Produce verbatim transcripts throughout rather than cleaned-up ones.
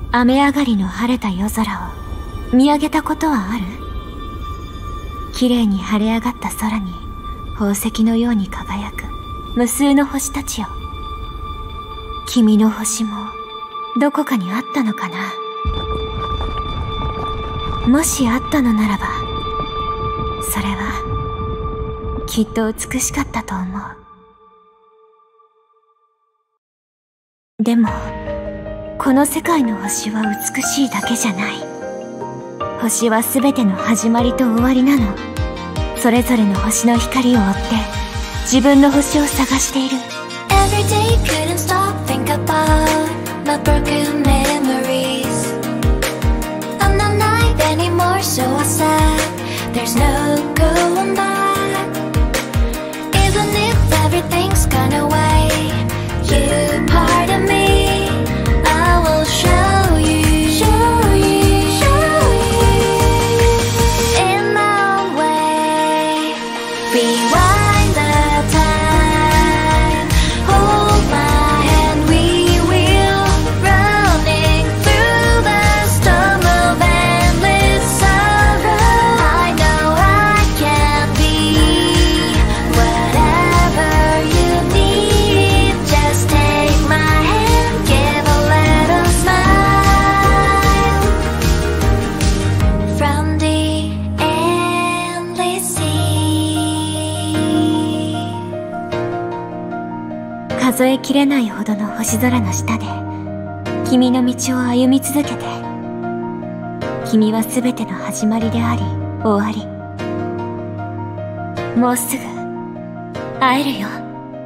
雨上がりの晴れた夜空を見上げたことはある？綺麗に晴れ上がった空に宝石のように輝く無数の星たちよ。君の星もどこかにあったのかな？もしあったのならば、それはきっと美しかったと思う。でもこの世界の星は美しいだけじゃない。星は全ての始まりと終わりなの。それぞれの星の光を追って自分の星を探している。 Every day couldn't stop think about my broken memories. I'm not naive anymore, so I said there's no going back. Even if everything's gone away, you part of me, I will show you, show you, show you in my way. Rewind the time, hold my hand, we will running through the storm of endless sorrow. I know I can be whatever you need. Just take my hand, give a little smile from the endless sea. 数えきれないほどの星空の下で君の道を歩み続けて。君は全ての始まりであり終わり。もうすぐ会えるよ。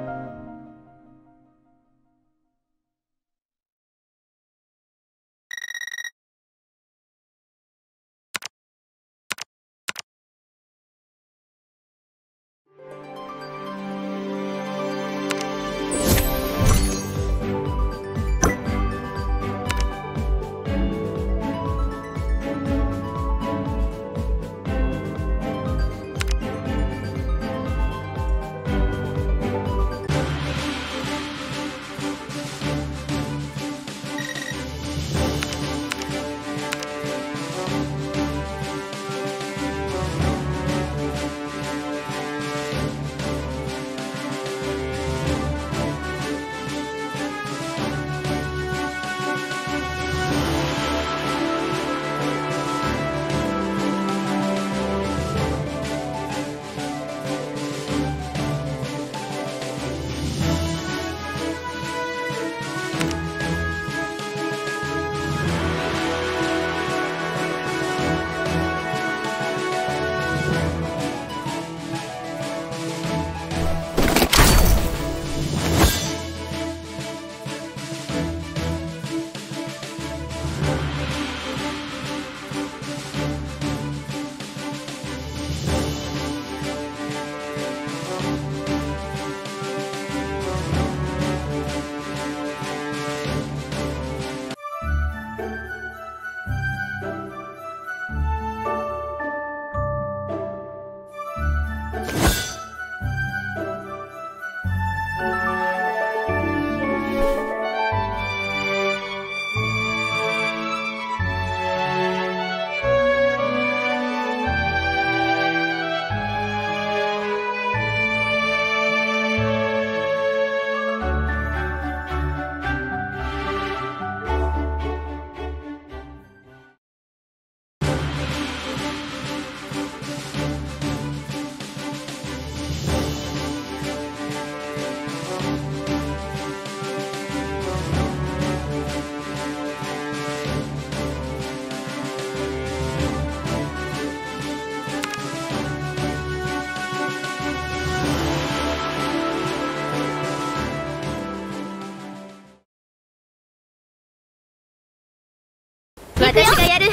私がやる。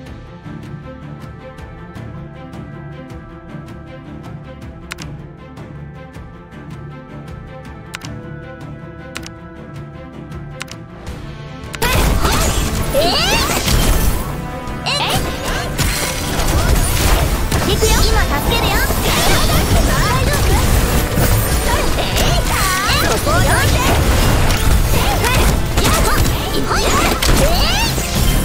えー、えいくよ。今助けるよ。大丈夫？えー、ここをどいて。えー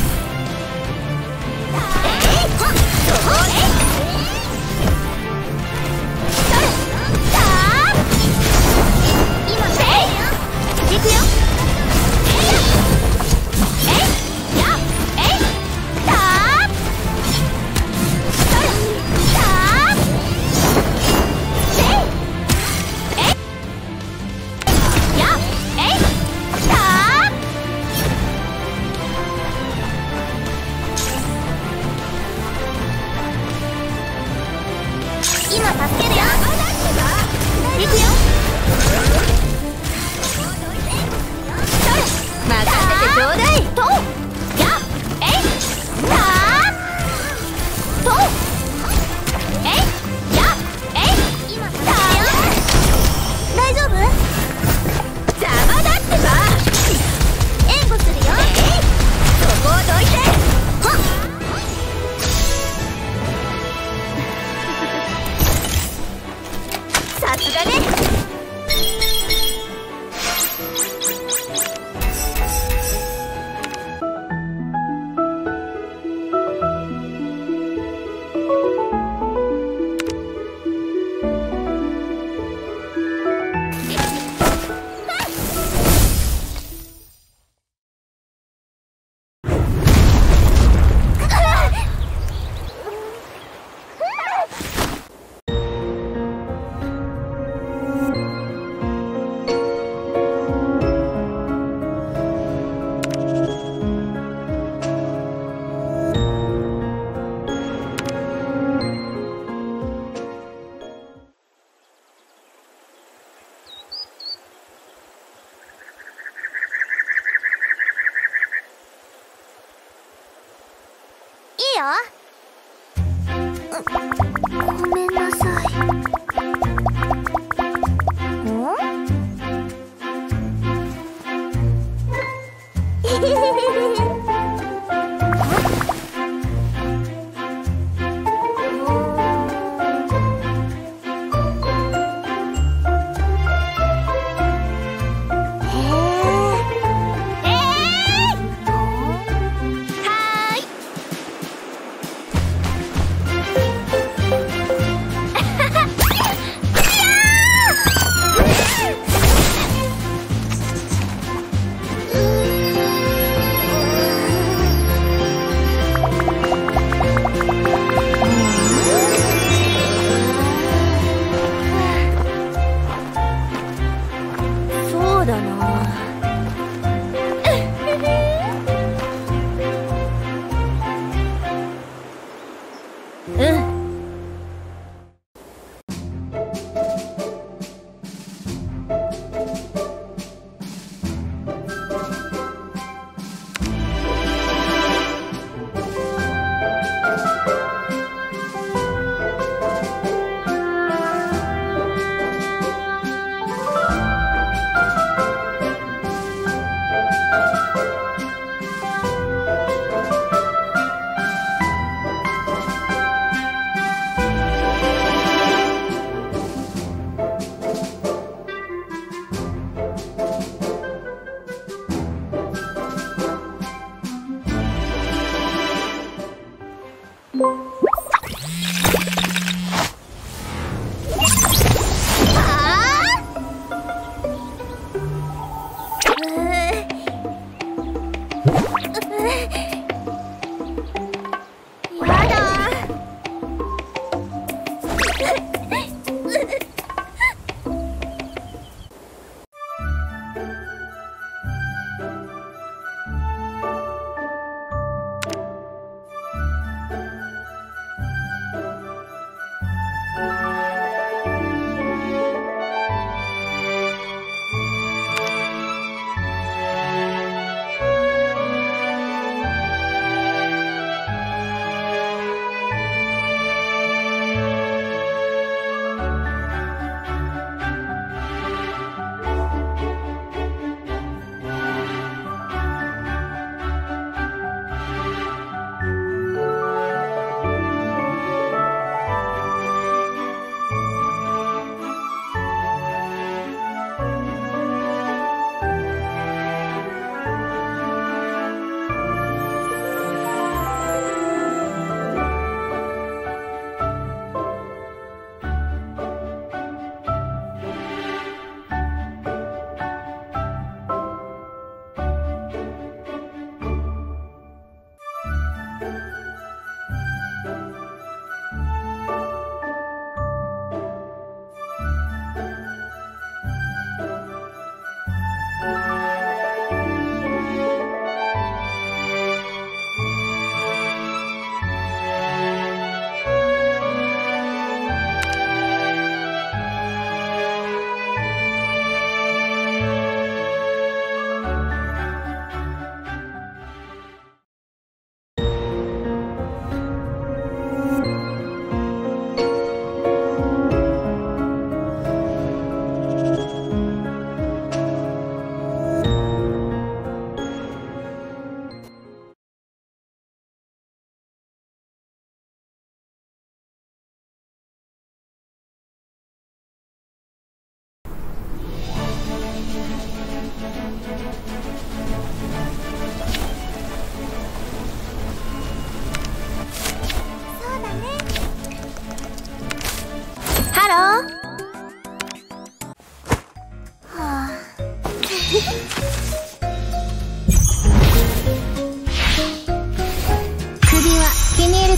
ちょうだいとやえいなとえいやえい今だ大丈夫？邪魔だってば援護するよ。えいそこをどいてはっさすがね。いいよ。ごめんなさい。ん？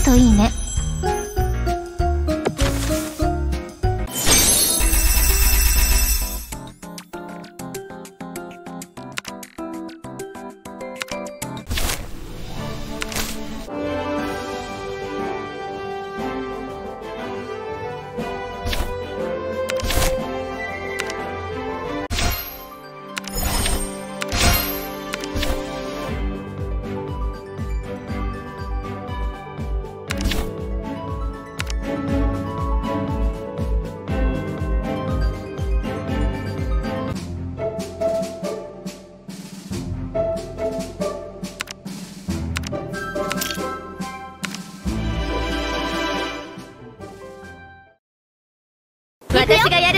といいね。 私がやる。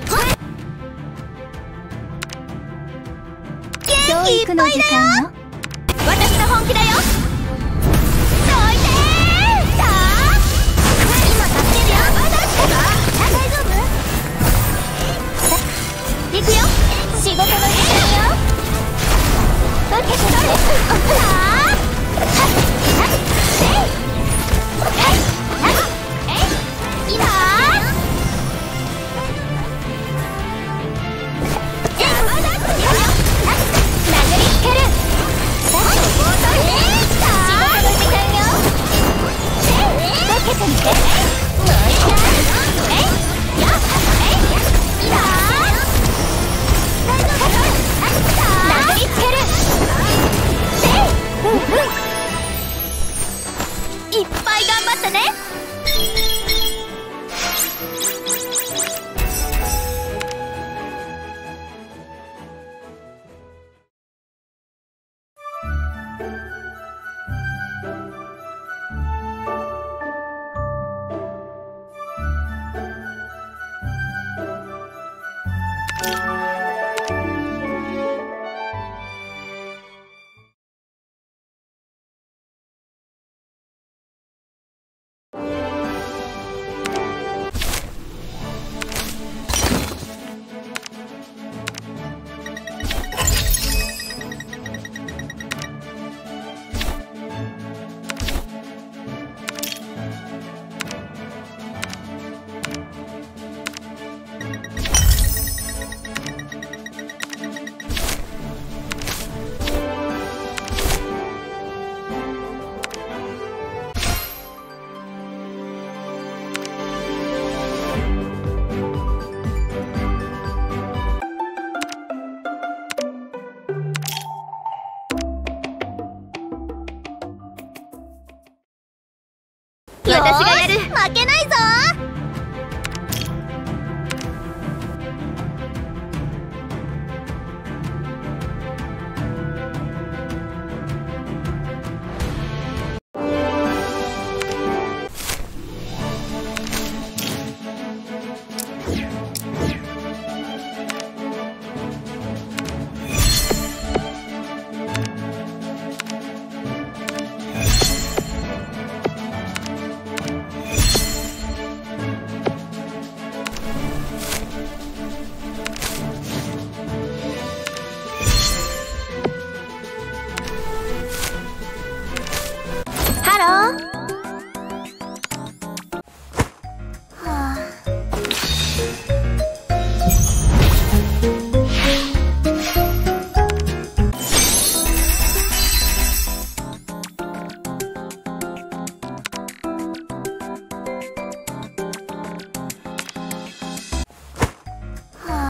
元気いっぱいだよ。私の本気だよ。どいてー。さあ今助けるよ。大丈夫？行くよ。仕事の時間よ。受けて取れ。さあ今いっぱい頑張ったね。私が